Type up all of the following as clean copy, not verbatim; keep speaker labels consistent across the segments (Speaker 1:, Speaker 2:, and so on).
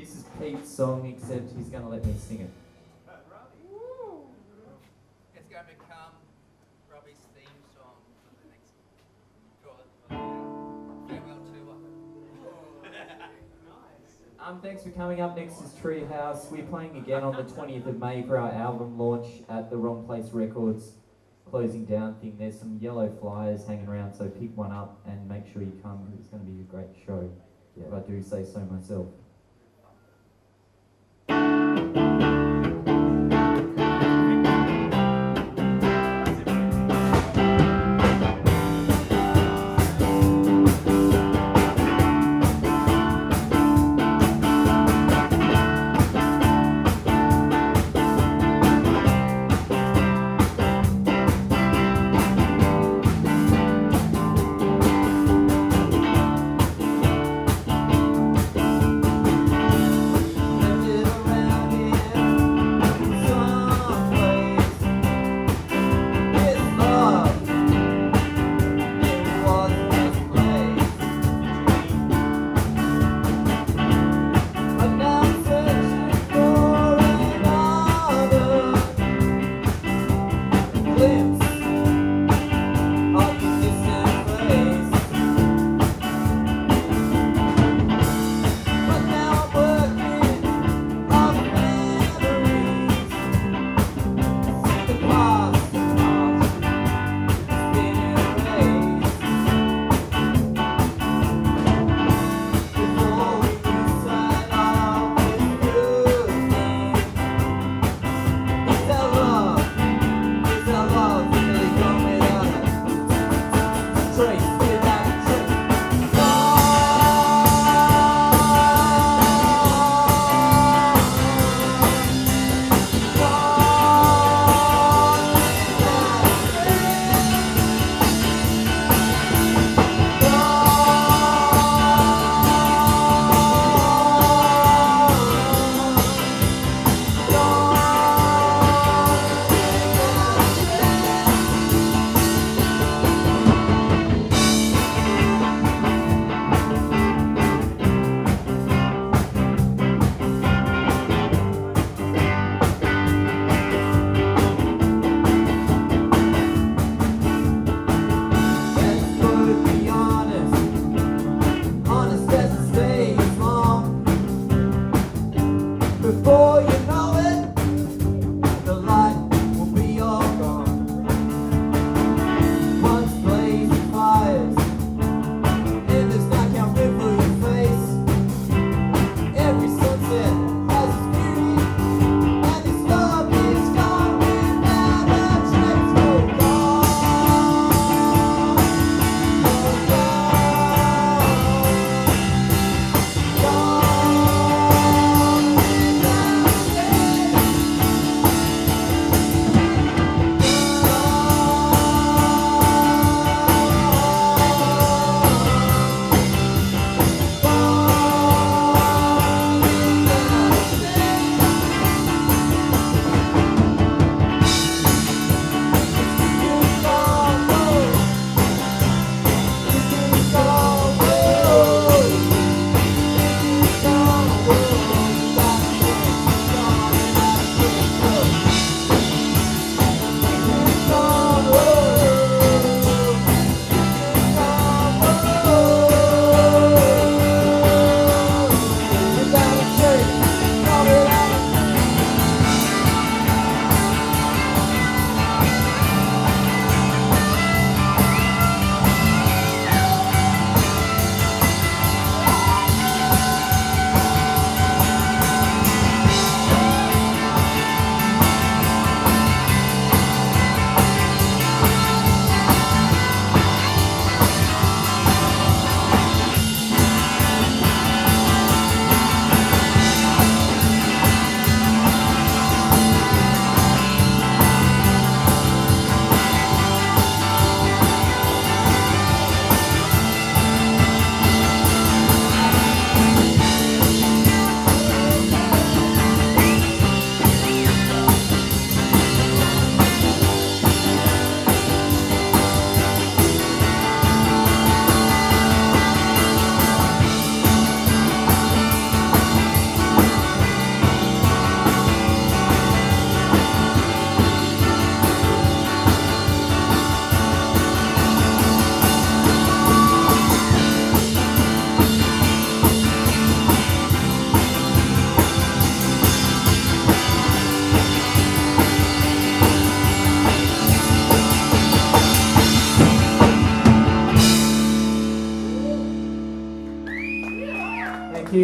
Speaker 1: This is Pete's song, except he's going to let me sing it.
Speaker 2: It's going to become Robbie's theme song for the next farewell tour.
Speaker 1: Thanks for coming. Up next is Treehouse. We're playing again on the 20th of May for our album launch at the Wrong Place Records closing down thing. There's some yellow flyers hanging around, so pick one up and make sure you come. It's going to be a great show, if I do say so myself.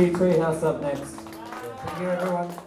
Speaker 1: you. Treehouse up next.
Speaker 3: Thank you, everyone.